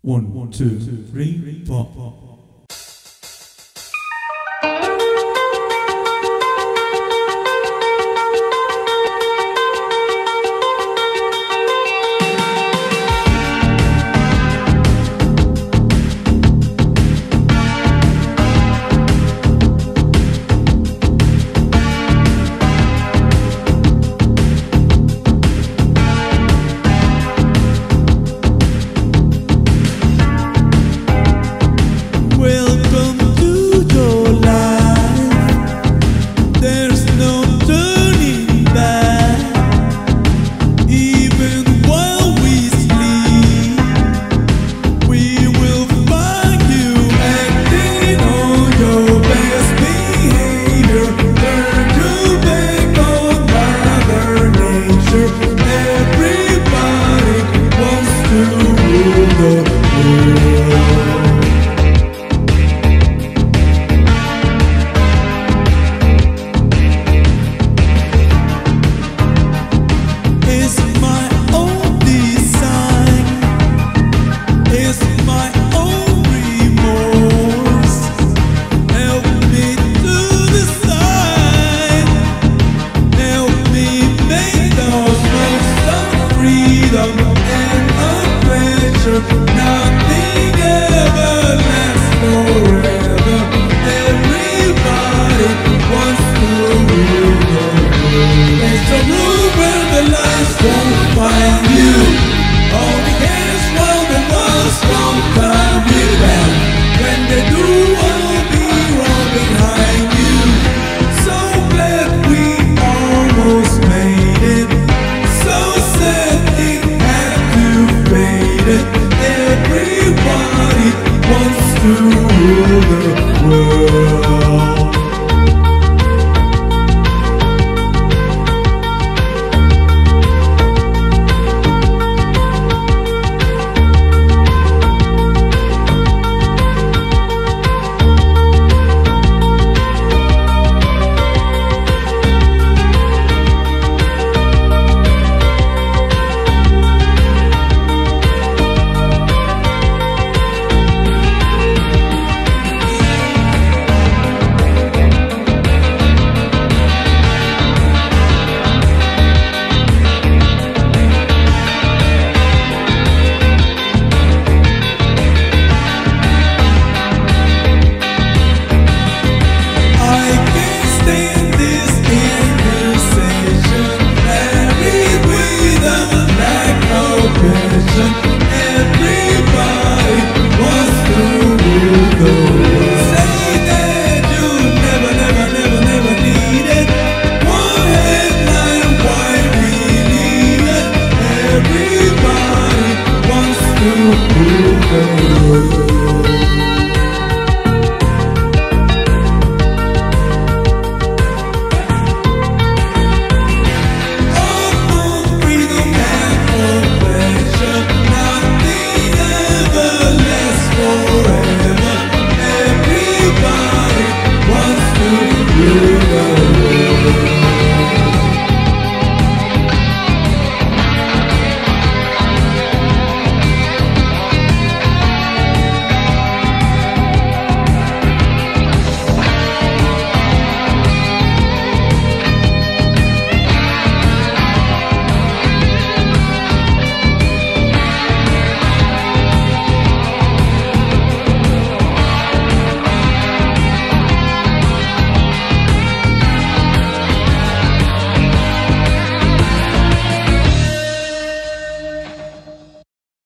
One, two, three, four. Nothing ever lasts forever. Everybody wants to rule the world. There's a room where the lights won't find you. All the gas while the walls won't come you down. When they do, I'll be right behind you. So glad we almost made it. So sad it had to fade it. Everybody wants to rule the world. Everybody wants to rule the world. Say that you never need it. One headline, why believe it? Everybody wants to rule the world.